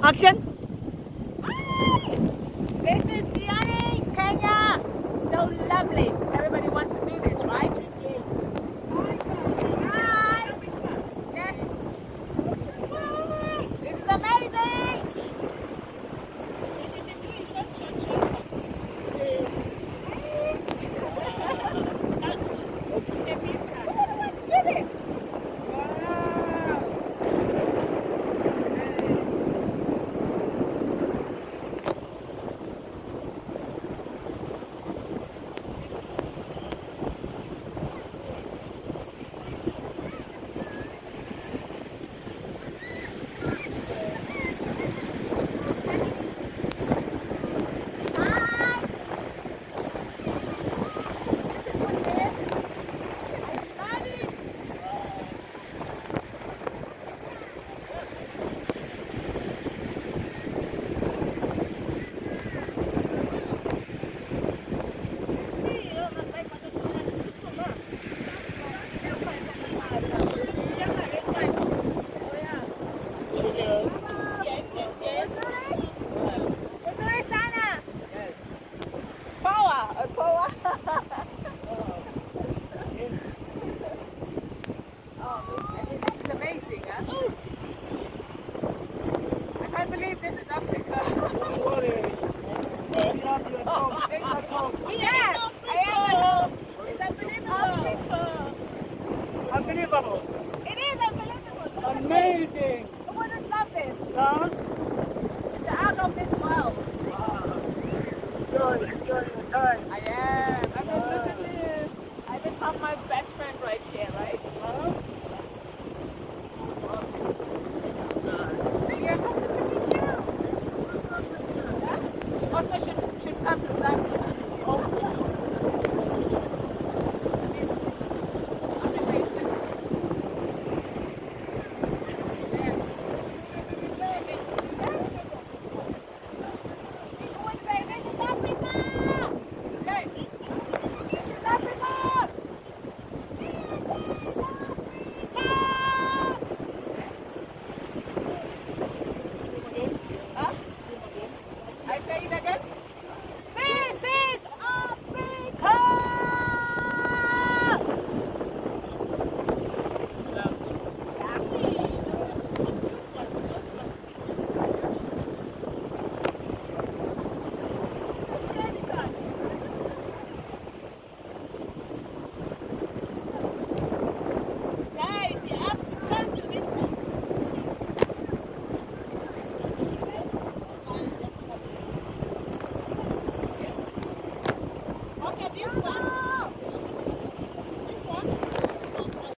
Action! This is Gianni, Kenya. So lovely. Everybody wants to do this, right? Right. Yes. This is amazing. Everybody wants to do this. Unbelievable. It is unbelievable. Amazing. Who would have loved this? Huh?